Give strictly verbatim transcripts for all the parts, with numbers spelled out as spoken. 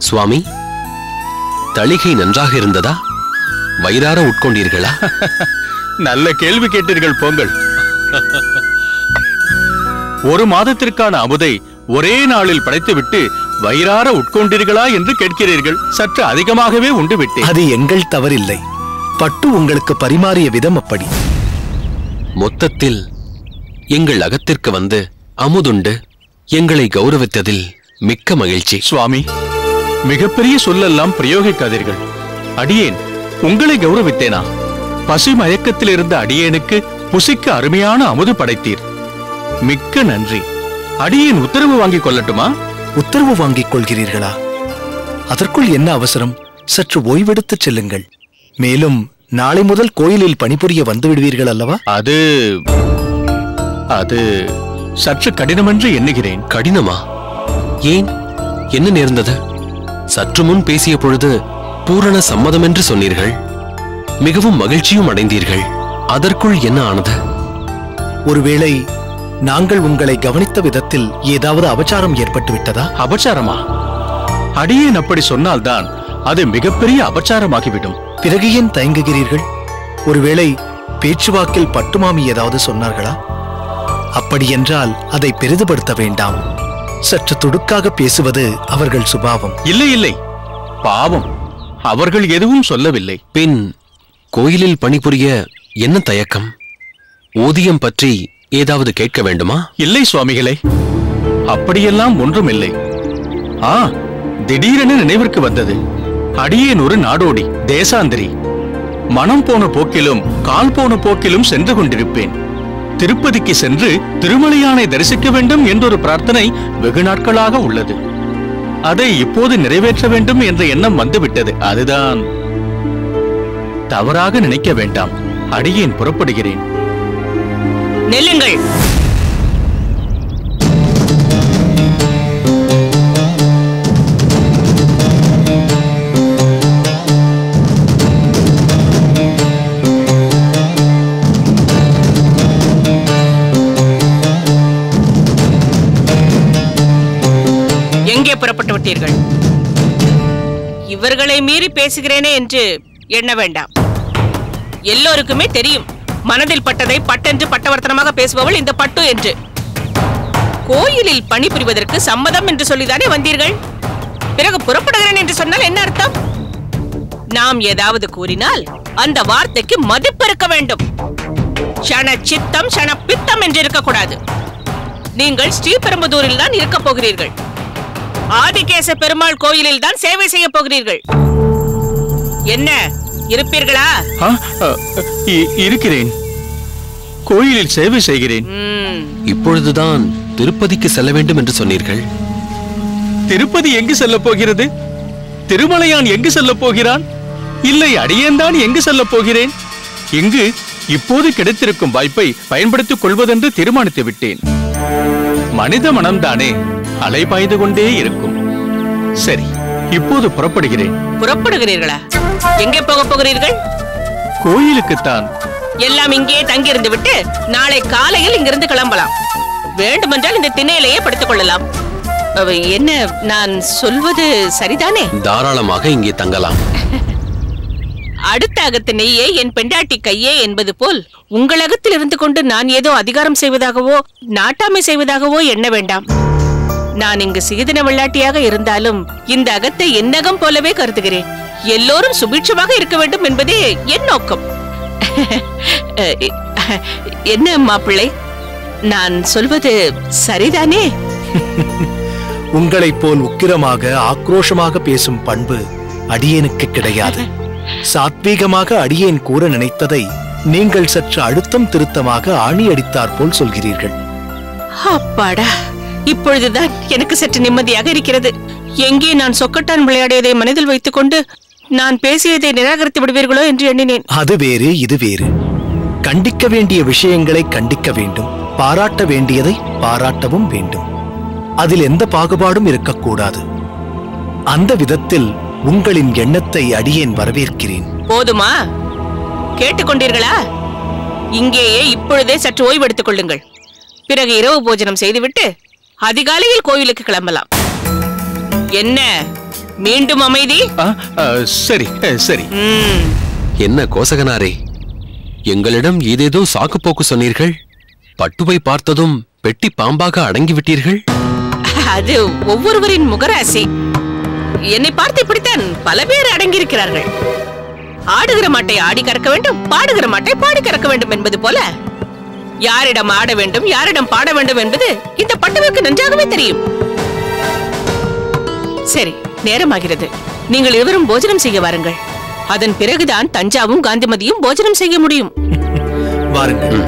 சுவாமி, தளிகை நன்றாக இருந்ததா? வயிறார உட்கொண்டீர்களா? நல்ல கேள்வி கேட்டீர்கள் போங்கள். ஒரு மாதத்திற்கான அமுதை ஒரே நாளில் படைத்துவிட்டு வயிறார உட்கொண்டீர்களா என்று கேட்கிறீர்கள். சற்று அதிகமாகவே உண்டு விட்டேன். அது எங்கள் தவறில்லை. பட்டு உங்களுக்கு பரிமாறிய விதம் அப்படி. மொத்தத்தில் எங்கள் அகத்திற்கு வந்து அமுதுண்டு எங்களை கௌரவித்ததில் மிக்க மகிழ்ச்சி. சுவாமி, மிகப்பெரிய சொல்லெல்லாம் பிரயோகிக்காதீர்கள். அடியேன் உங்களை கௌரவித்தேனா? பசி மயக்கத்தில் இருந்த அடியேனுக்கு புசிக்க அருமையான அமுது படைத்தீர். மிக்க நன்றி. அடியேன் உத்தரவு வாங்கிக் கொள்ளட்டுமா? உத்தரவு வாங்கிக் கொள்கிறீர்களா? அதற்குள் என்ன அவசரம்? சற்று ஓய்வெடுத்து செல்லுங்கள். மேலும் நாளை முதல் கோயிலில் பணிபுரிய வந்து விடுவீர்கள் அல்லவா? அது அது சற்று கடினமென்று எண்ணுகிறேன். கடினமா? ஏன், என்ன நேர்ந்தது? சற்று முன் பேசிய பொழுது பூரண சம்மதம் என்று சொன்னீர்கள். மிகவும் மகிழ்ச்சியும் அடைந்தீர்கள். அதற்குள் என்ன ஆனது? ஒருவேளை நாங்கள் உங்களை கவனித்த விதத்தில் ஏதாவது அபச்சாரம் ஏற்பட்டு விட்டதா? அபச்சாரமா? அடியேன் அப்படி சொன்னால்தான் அது மிகப்பெரிய அபச்சாரமாகிவிடும். பிறகு ஏன் தயங்குகிறீர்கள்? ஒருவேளை பேச்சுவாக்கில் பட்டுமாமி ஏதாவது சொன்னார்களா? அப்படியென்றால் அதை பெரிதுபடுத்த வேண்டாம். சற்று துடுக்காக பேசுவது அவர்கள் சுபாவம். இல்லை இல்லை, பாவம், அவர்கள் எதுவும் சொல்லவில்லை. பின் கோயிலில் பணிபுரிய என்ன தயக்கம்? ஊதியம் பற்றி ஏதாவது கேட்க வேண்டுமா? இல்லை சுவாமிகளே, அப்படியெல்லாம் ஒன்றும் இல்லை. ஆ, திடீரென நினைவிற்கு வந்தது. அடியேன் ஒரு நாடோடி, தேசாந்திரி. மனம் போன போக்கிலும் கால் போன போக்கிலும் சென்று கொண்டிருப்பேன். திருப்பதிக்கு சென்று திருமலையானை தரிசிக்க வேண்டும் என்றொரு பிரார்த்தனை வெகு நாட்களாக உள்ளது. அதை இப்போது நிறைவேற்ற வேண்டும் என்ற எண்ணம் வந்துவிட்டது. அதுதான். தவறாக நினைக்க வேண்டாம். அடியேன் புறப்படுகிறேன். நெல்லுங்கள். எங்கே புறப்பட்டு விட்டீர்கள்? இவர்களை மீறி பேசுகிறேனே என்று எண்ண வேண்டாம். எல்லோருக்குமே தெரியும், மனதில் பட்டதை பட்டென்று பட்டவர்த்தனமாக பேசுபவள் இந்த பட்டு என்று. கோயிலில் பணிபுரிவதற்கு சம்மதம் என்று சொல்லிதானே வந்தீர்கள். பிறகு புறப்படுகிறேன் என்று சொன்னால் என்ன அர்த்தம்? நாம் ஏதாவது கூறினால் அந்த வார்த்தைக்கு மதிப்பு இருக்க வேண்டும். ஷண சித்தம் ஷண பித்தம் என்று இருக்கக்கூடாது. நீங்கள் ஸ்ரீபெரும்புதூரில் தான் இருக்க போகிறீர்கள். ஆதிகேச பெருமாள் கோயிலில் தான் சேவை செய்ய போகிறீர்கள். என்ன, இருப்பீர்களா? இருக்கிறேன். கோயிலில் சேவை செய்கிறேன். இப்பொழுதுதான் திருப்பதிக்கு செல்ல வேண்டும் என்று சொன்னீர்கள். திருப்பதி எங்கு செல்ல போகிறது? திருமலையான் எங்கு செல்ல போகிறான்? இல்லை, அடியேன் தான் எங்கு செல்ல போகிறேன்? இங்கு இப்போது கிடைத்திருக்கும் வாய்ப்பை பயன்படுத்திக் கொள்வதென்று தீர்மானித்து விட்டேன். மனித மனம்தானே அலைபாய்ந்து கொண்டே இருக்கும். சரி, இப்போது புறப்படுகிறேன். புறப்படுகிறீர்களா? எங்கே போக போகிறீர்கள்? கோயிலுக்குத்தான். எல்லாம் இங்கே தங்கியிருந்து விட்டு நாளை காலையில் இங்கிருந்து கிளம்பலாம். வேண்டுமென்றால் இந்த திண்ணையிலேயே படுத்துக் கொள்ளலாம். என்ன, நான் சொல்வது சரிதானே? தாராளமாக இங்கே தங்கலாம். அடுத்த அகத்து நெய்யே என் பெண்டாட்டி கையே என்பது போல் உங்கள் அகத்தில் இருந்து கொண்டு நான் ஏதோ அதிகாரம் செய்வதாகவோ நாட்டாமை செய்வதாகவோ எண்ண வேண்டாம். நான் இங்கு சீதன வெள்ளாட்டியாக இருந்தாலும் இந்த அகத்தை என்னகம் போலவே கருதுகிறேன். எல்லோரும் சுபிட்சமாக இருக்க வேண்டும் என்பதே என் நோக்கம். என்ன மாப்பிள்ளை, நான் சொல்வது சரிதானே? உங்களைப் போல் உக்கிரமாக ஆக்ரோஷமாக பேசும் பண்பு அடியேனுக்கு கிடையாது. சாத்வீகமாக அடியேன் கூற நினைத்ததை நீங்கள் சற்று அழுத்தம் திருத்தமாக ஆணி அடித்தார் போல் சொல்கிறீர்கள். அப்பாடா, இப்பொழுதுதான் எனக்கு சற்று நிம்மதியாக இருக்கிறது. எங்கே நான் சொக்கட்டான் விளையாடியதை மனதில் வைத்துக் கொண்டு நான் பேசியதை நிராகரித்து விடுவீர்களோ என்று எண்ணினேன். அது வேறு, இது வேறு. கண்டிக்க வேண்டிய விஷயங்களை கண்டிக்க வேண்டும், பாராட்ட வேண்டியதை பாராட்டவும் வேண்டும். அதில் எந்த பாகுபாடும் இருக்கக்கூடாது. அந்த விதத்தில் உங்களின் எண்ணத்தை அடியேன் வரவேற்கிறேன். போதுமா? கேட்டுக்கொண்டீர்களா? இங்கேயே இப்பொழுதே சற்று ஓய்வெடுத்துக் கொள்ளுங்கள். பிறகு இரவு போஜனம் செய்துவிட்டு அதிகாலையில் கோயிலுக்கு கிளம்பலாம். என்ன, மீண்டும் அமைதி. ஆ, ஆ, சரி சரி. ம், என்ன கோசகனாரே, எங்களிடம் ஏதேதோ சாக்கு போக்கு சொன்னீர்கள். பட்டுவை பார்த்ததும் பெட்டி பாம்பாக அடங்கிவிட்டீர்கள். அது ஒவ்வொருவரின் முகராசி. என்னை பார்த்து இப்படித்தான் பல பேர் அடங்கியிருக்கிறார்கள். ஆடுகிற மாட்டை ஆடி கறக்க வேண்டும், பாடுகிற மாட்டை பாடி கறக்க வேண்டும் என்பது போல யாரிடம் ஆட வேண்டும், யாரிடம் பாட வேண்டும் என்பது இந்த பட்டுவுக்கு நன்றாகவே தெரியும். சரி, நேரமாகிறது. நீங்கள் இருவரும் போஜனம் செய்ய வாருங்கள். அதன் பிறகுதான் தஞ்சாவும் காந்திமதியும் போஜனம் செய்ய முடியும். வாருங்கள்.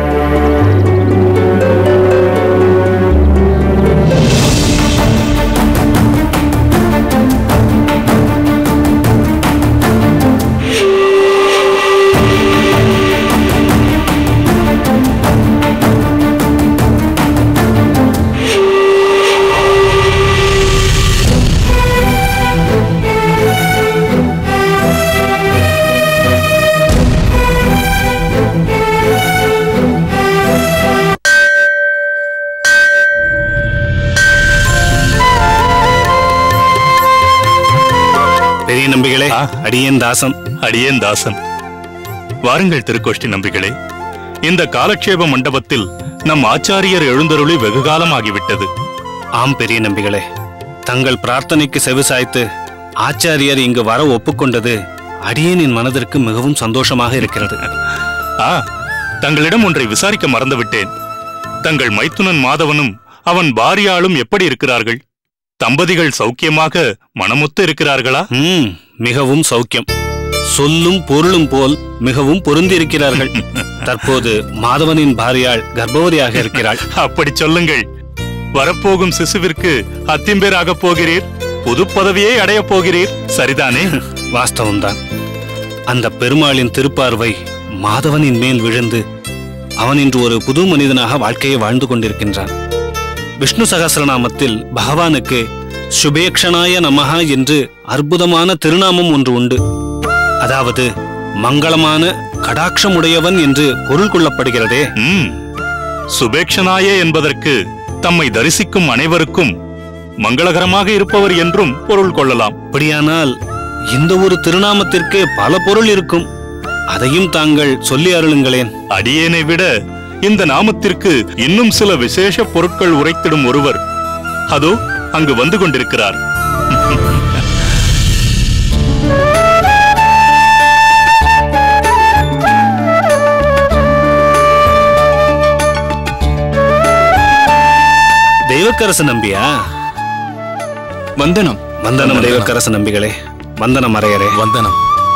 பெரிய நம்பிகளே, அடியேன் தாசன். அடியேன் தாசன். வாருங்கள் திருக்கோஷ்டி நம்பிகளே. இந்த காலக்ஷேப மண்டபத்தில் நம் ஆச்சாரியர் எழுந்தருளி வெகு காலம் ஆகிவிட்டது. ஆம் பெரிய நம்பிகளே, தங்கள் பிரார்த்தனைக்கு செவிசாய்த்து ஆச்சாரியர் இங்கு வர ஒப்புக்கொண்டது அடியேனின் மனதிற்கு மிகவும் சந்தோஷமாக இருக்கிறது. ஆ, தங்களிடம் ஒன்றை விசாரிக்க மறந்துவிட்டேன். தங்கள் மைத்துனன் மாதவனும் அவன் பாரியாளும் எப்படி இருக்கிறார்கள்? தம்பதிகள் சௌக்கியமாக மனமொத்து இருக்கிறார்களா? ம், மிகவும் சௌக்கியம். சொல்லும் பொருளும் போல் மிகவும் பொருந்திருக்கிறார்கள். தற்போது மாதவனின் பாரியாள் கர்ப்பவதியாக இருக்கிறாள். அப்படி சொல்லுங்கள். வரப்போகும் சிசுவிற்கு அத்திம்பேராக போகிறீர், புது பதவியை அடையப் போகிறீர், சரிதானே? வாஸ்தவம்தான். அந்த பெருமாளின் திருப்பார்வை மாதவனின் மேல் விழுந்து அவன் இன்று ஒரு புது மனிதனாக வாழ்க்கையை வாழ்ந்து கொண்டிருக்கின்றான். விஷ்ணு சகஸ்ரநாமத்தில் பகவானுக்கு சுபேக்ஷனாய நமஹா என்று அற்புதமான திருநாமம் ஒன்று உண்டு. அதாவது மங்களமான கடாட்சமுடையவன் என்று பொருள் கொள்ளப்படுகிறதே. ம், சுபேக்ஷனாய என்பதற்கு தம்மை தரிசிக்கும் அனைவருக்கும் மங்களகரமாக இருப்பவர் என்றும் பொருள் கொள்ளலாம். அப்படியானால் இந்த ஒரு திருநாமத்திற்கு பல பொருள் இருக்கும். அதையும் தாங்கள் சொல்லி அருளுங்களேன். அடியேனை விட இந்த நாமத்திற்கு இன்னும் சில விசேஷ பொருட்கள் உரைத்திடும் ஒருவர் அதோ அங்கு வந்து கொண்டிருக்கிறார். தெய்வக்கரசு நம்பியா? வந்தனம். வந்தனம் தெய்வக்கரசு நம்பிகளே. வந்தனம் அரையரே. வந்தனம்.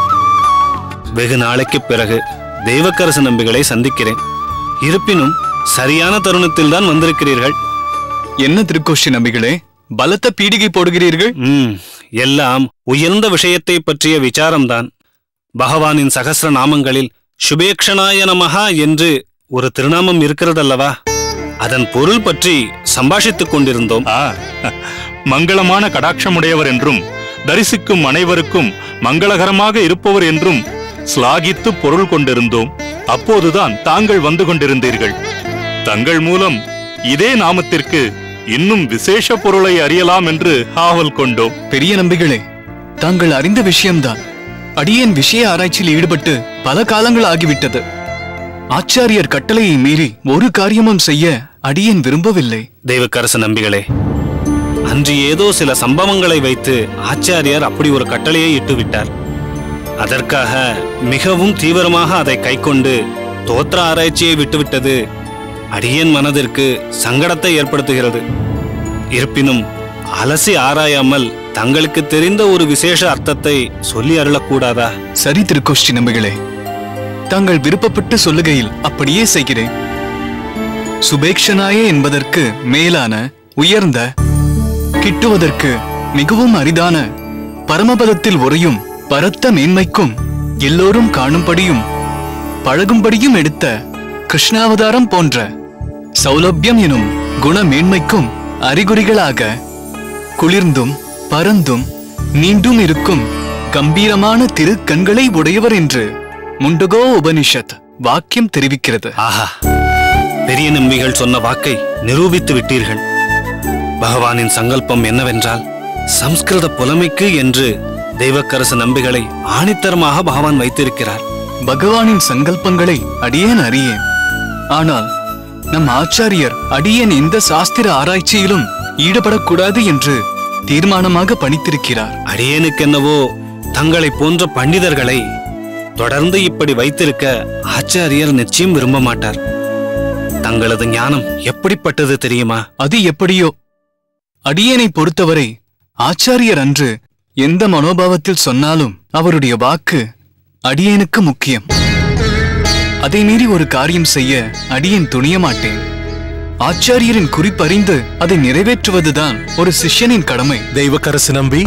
வெகு நாளைக்கு பிறகு தெய்வக்கரசு நம்பிகளை சந்திக்கிறேன். இருப்பினும் சரியான தருணத்தில் தான் வந்திருக்கிறீர்கள். என்ன திருக்கோஷ்டி நம்பிகளே, பலத்த பீடிகை போடுகிறீர்கள்? ம், எல்லாம் உயர்ந்த விஷயத்தை பற்றிய விசாரம்தான். பகவானின் சகஸ்ர நாமங்களில் சுபேக்ஷனாய நமஹா என்று ஒரு திருநாமம் இருக்கிறதல்லவா, அதன் பொருள் பற்றி சம்பாஷித்துக் கொண்டிருந்தோம். ஆ, மங்களமான கடாட்சமுடையவர் என்றும் தரிசிக்கும் அனைவருக்கும் மங்களகரமாக இருப்பவர் என்றும் ஸ்லாகித்து பொருள் கொண்டிருந்தோம். அப்போதுதான் தாங்கள் வந்து கொண்டிருந்தீர்கள். தங்கள் மூலம் இதே நாமத்திற்கு இன்னும் விசேஷ பொருளை அறியலாம் என்று ஆவல் கொண்டோம். பெரிய நம்பிகளே, தாங்கள் அறிந்த விஷயம்தான். அடியேன் விஷய ஆராய்ச்சியில் ஈடுபட்டு பல காலங்கள் ஆகிவிட்டது. ஆச்சாரியர் கட்டளையை மீறி ஒரு காரியமும் செய்ய அடியேன் விரும்பவில்லை. தெய்வக்கரசு நம்பிகளே, அன்று ஏதோ சில சம்பவங்களை வைத்து ஆச்சாரியார் அப்படி ஒரு கட்டளையை இட்டுவிட்டார். அதற்காக மிகவும் தீவிரமாக அதை கைக்கொண்டு தோத்திர ஆராய்ச்சியை விட்டுவிட்டது அடியேன் மனதிற்கு சங்கடத்தை ஏற்படுத்துகிறது. இருப்பினும் அலசி ஆராயாமல் தங்களுக்கு தெரிந்த ஒரு விசேஷ அர்த்தத்தை சொல்லி அருளக்கூடாதா? சரி திருக்கோஷ்டி நம்பிகளே, தாங்கள் விருப்பப்பட்டு சொல்லுகையில் அப்படியே செய்கிறேன். சுபேக்ஷனாய என்பதற்கு மேலான, உயர்ந்த, கிட்டுவதற்கு மிகவும் அரிதான, பரமபதத்தில் உறையும் பரத்த மேன்மைக்கும் எல்லோரும் காணும்படியும் பழகும்படியும் எடுத்த கிருஷ்ணாவதாரம் போன்ற சௌலபியம் எனும் குண மேன்மைக்கும் அறிகுறிகளாக குளிர்ந்தும் பரந்தும் நீண்டும் இருக்கும் கம்பீரமான திரு கண்களை உடையவர் என்று முண்டகோ உபனிஷத் வாக்கியம் தெரிவிக்கிறது. ஆஹா, பெரிய நம்பிகள் சொன்ன வாக்கை நிரூபித்து விட்டீர்கள். பகவானின் சங்கல்பம் என்னவென்றால் சம்ஸ்கிருத புலமைக்கு என்று தெய்வக்கரசு நம்பிகளை ஆணித்தரமாக பகவான் வைத்திருக்கிறார். பகவானின் சங்கல்பங்களை அடியேன் அறியேன். ஆனால் நம் ஆச்சாரியர் அடியேன் எந்த சாஸ்திர ஆராய்ச்சியிலும் ஈடுபடக்கூடாது என்று தீர்மானமாக பணித்திருக்கிறார். அடியேனுக்கென்னவோ தங்களை போன்ற பண்டிதர்களை தொடர்ந்து இப்படி வைத்திருக்க ஆச்சாரியர் நிச்சயம் விரும்ப மாட்டார். தங்களது ஞானம் எப்படிப்பட்டது தெரியுமா? அது எப்படியோ, அடியேனை பொறுத்தவரை ஆச்சாரியர் அன்று எந்த மனோபாவத்தில் சொன்னாலும் அவருடைய வாக்கு அடியேனுக்கு முக்கியம். அதை மீறி ஒரு காரியம் செய்ய அடியேன் துணிய மாட்டேன். ஆச்சாரியரின் குறிப்பறிந்து அதை நிறைவேற்றுவதுதான் ஒரு சிஷ்யனின் கடமை. தெய்வக்கரசு நம்பி,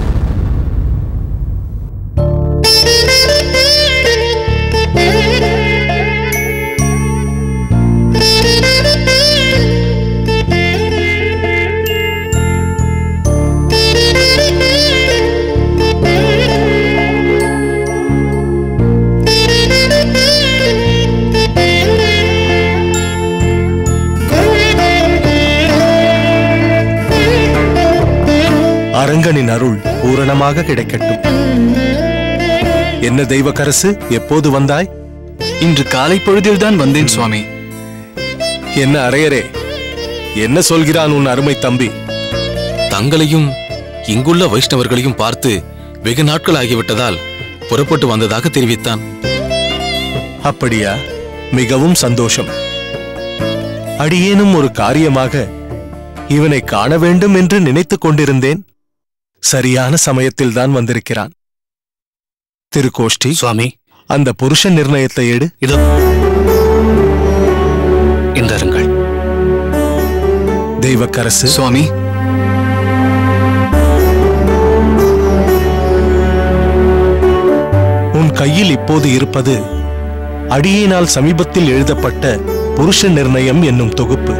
அரங்கனின் அருள் பூரணமாக கிடைக்கட்டும். என்ன தெய்வக்கரசு, எப்போது வந்தாய்? இன்று காலை பொழுதில்தான் வந்தேன் சுவாமி. என்ன அரையரே, என்ன சொல்கிறான் உன் அருமை தம்பி? தங்களையும் இங்குள்ள வைஷ்ணவர்களையும் பார்த்து வெகு நாட்கள் ஆகிவிட்டதால் புறப்பட்டு வந்ததாக தெரிவித்தான். அப்படியா? மிகவும் சந்தோஷம். அடியேனும் ஒரு காரியமாக இவனை காண வேண்டும் என்று நினைத்துக் கொண்டிருந்தேன். சரியான சமயத்தில் தான் வந்திருக்கிறான். திருக்கோஷ்டி சுவாமி, அந்த புருஷ நிர்ணயத்தை எடு. இதோ இந்தருங்கள். தெய்வக்கரசு சுவாமி, உன் கையில் இப்போது இருப்பது அடியேனால் சமீபத்தில் எழுதப்பட்ட புருஷ நிர்ணயம் என்னும் தொகுப்பு.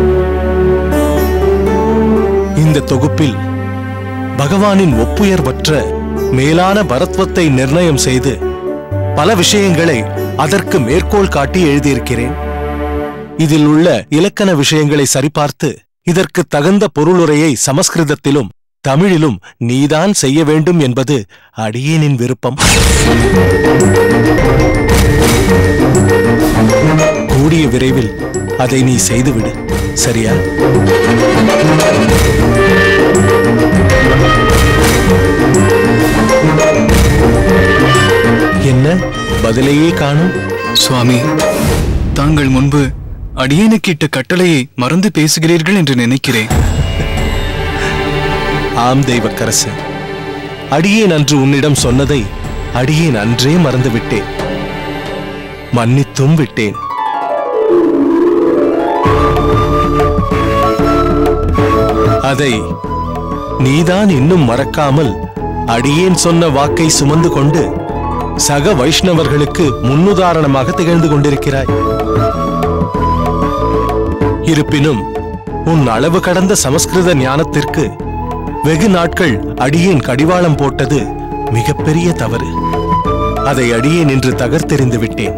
இந்த தொகுப்பில் பகவானின் ஒப்புயர்வற்ற மேலான பரத்வத்தை நிர்ணயம் செய்து பல விஷயங்களை அதற்கு மேற்கோள் காட்டி எழுதியிருக்கிறேன். இதில் உள்ள இலக்கண விஷயங்களை சரிபார்த்து இதற்கு தகுந்த பொருளுரையை சமஸ்கிருதத்திலும் தமிழிலும் நீதான் செய்ய வேண்டும் என்பது அடியேனின் விருப்பம். கூடிய விரைவில் அதை நீ செய்துவிடு, சரியா? என்ன பதிலையே காணும்? சுவாமி, தாங்கள் முன்பு அடியேனுக்கு இட்ட கட்டளையை மறந்து பேசுகிறீர்கள் என்று நினைக்கிறேன். ஆம் தெய்வக்கரசு, அடியேன் அன்று உன்னிடம் சொன்னதை அடியேன் அன்றே மறந்துவிட்டேன். மன்னித்தும் விட்டேன். அதை நீதான் இன்னும் மறக்காமல் அடியேன் சொன்ன வாக்கை சுமந்து கொண்டு சக வைஷ்ணவர்களுக்கு முன்னுதாரணமாக திகழ்ந்து கொண்டிருக்கிறாய். இருப்பினும் உன் அளவு கடந்த சமஸ்கிருத ஞானத்திற்கு வெகு நாட்கள் அடியேன் கடிவாளம் போட்டது மிகப்பெரிய தவறு. அதை அடியேன் இன்று தகர்த்தெறிந்து விட்டேன்.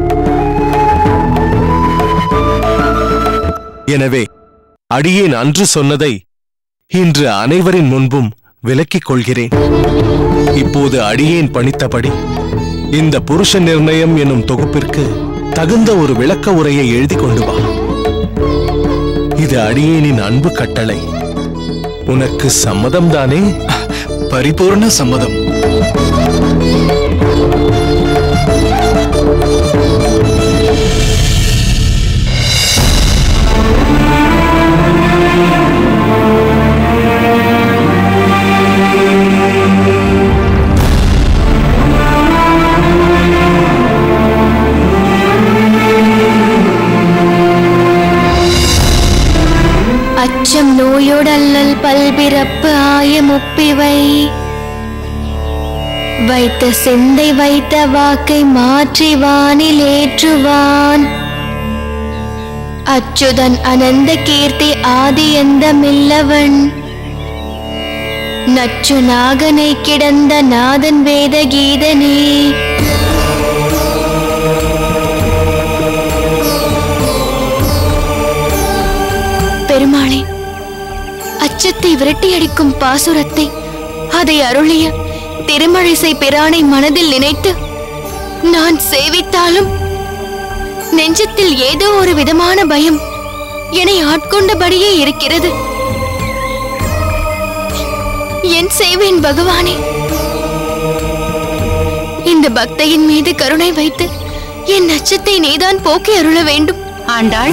எனவே அடியேன் அன்று சொன்னதை இன்று அனைவரின் முன்பும் விலக்கிக் கொள்கிறேன். இப்போது அடியேன் பணித்தபடி இந்த புருஷ நிர்ணயம் என்னும் தொகுப்பிற்கு தகுந்த ஒரு விளக்க உரையை எழுதி கொண்டு வா. இது அடியேனின் அன்பு கட்டளை. உனக்கு சம்மதம்தானே? பரிபூர்ண சம்மதம். அச்சம் நோயோடல்லல் பல்பிறப்பு ஆய முப்பிவை வைத்த சிந்தை வைத்த வாக்கை மாற்றி வானில் ஏற்றுவான். அச்சுதன் அனந்த கீர்த்தி ஆதி எந்தமில்லவன் நச்சு நாகனை கிடந்த நாதன் வேத கீதனே. பெருமாளே, அச்சத்தை விரட்டியடிக்கும் பாசுரத்தை அதை அருளிய திருமழிசை பிரானை மனதில் நினைத்து நான் சேவித்தாலும் நெஞ்சத்தில் ஏதோ ஒரு விதமான பயம் என்னை ஆட்கொண்டபடியே இருக்கிறது. என் செய்வேன் பகவானே? இந்த பக்தையின் மீது கருணை வைத்து என் அச்சத்தை நீதான் போக்கி அருள வேண்டும். ஆண்டாள்,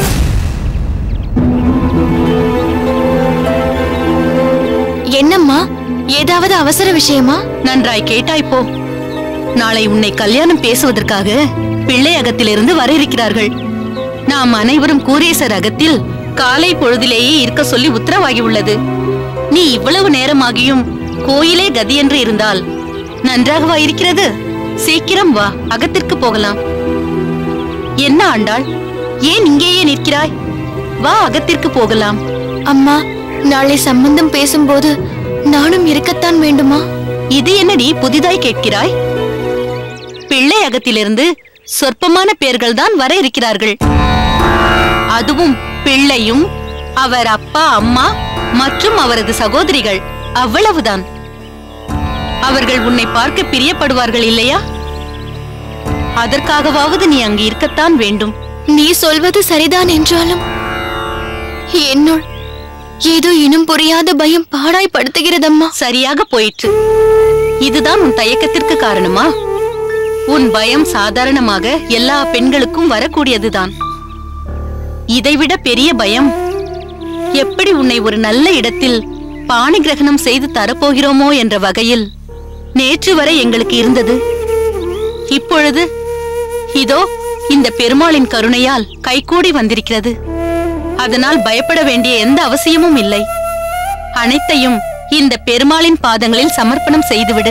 என்னம்மா, ஏதாவது அவசர விஷயமா? நன்றாய் கேட்டாய் போ. நாளை உன்னை கல்யாணம் பேசுவதற்காக பிள்ளை அகத்திலிருந்து வர இருக்கிறார்கள். நாம் அனைவரும் கூரேசர் அகத்தில் காலை பொழுதிலேயே இருக்க சொல்லி உத்தரவாகி உள்ளது. நீ இவ்வளவு நேரமாகியும் கோயிலே கதியென்று இருந்தால் நன்றாகவா இருக்கிறது? சீக்கிரம் வா, அகத்திற்கு போகலாம். என்ன ஆண்டாள், ஏன் இங்கேயே நிற்கிறாய்? வா, அகத்திற்கு போகலாம். அம்மா, நாளை சம்பந்தம் பேசும்போது நானும் இருக்கத்தான் வேண்டுமா? இது என்னடி புதிதாய் கேட்கிறாய்? பிள்ளை அகத்திலிருந்து சொற்பமான பேர்கள் தான் வர இருக்கிறார்கள். அதுவும் பிள்ளையும் அவர் அப்பா அம்மா மற்றும் அவரது சகோதரிகள், அவ்வளவுதான். அவர்கள் உன்னை பார்க்க பிரியப்படுவார்கள் இல்லையா? அதற்காகவாவது நீ அங்கு இருக்கத்தான் வேண்டும். நீ சொல்வது சரிதான் என்றாலும் என்னுள் ஏதோ இனம் புரியாத பயம் பாடாய்படுத்துகிறதம்மா. சரியாக போயிற்று. இதுதான் உன் தயக்கத்திற்கு காரணமா? உன் பயம் சாதாரணமாக எல்லா பெண்களுக்கும் வரக்கூடியதுதான். இதைவிட பெரிய பயம் எப்படி உன்னை ஒரு நல்ல இடத்தில் பாணி கிரகணம் செய்து தரப்போகிறோமோ என்ற வகையில் நேற்று வரை எங்களுக்கு இருந்தது. இப்பொழுது இதோ இந்த பெருமாளின் கருணையால் கைகூடி வந்திருக்கிறது. அதனால் பயப்பட வேண்டிய எந்த அவசியமும் இல்லை. அனைத்தையும் இந்த பெருமாளின் பாதங்களில் சமர்ப்பணம் செய்துவிடு.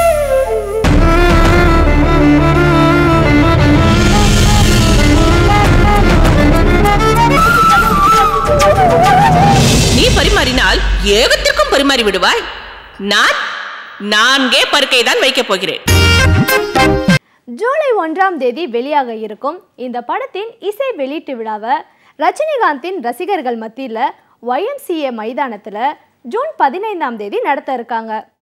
நீ பரிமாறினால் ஏகத்திற்கும் பரிமாறி விடுவாய். நான் நான்கே பருக்கை தான் வைக்கப் போகிறேன். ஜூலை ஒன்றாம் தேதி வெளியாக இருக்கும் இந்த படத்தின் இசை வெளியீட்டு விழாவை ரஜினிகாந்தின் ரசிகர்கள் மத்தியில் ஒய் எம் சி ஏ மைதானத்தில் ஜூன் பதினைந்தாம் தேதி நடத்த இருக்காங்க.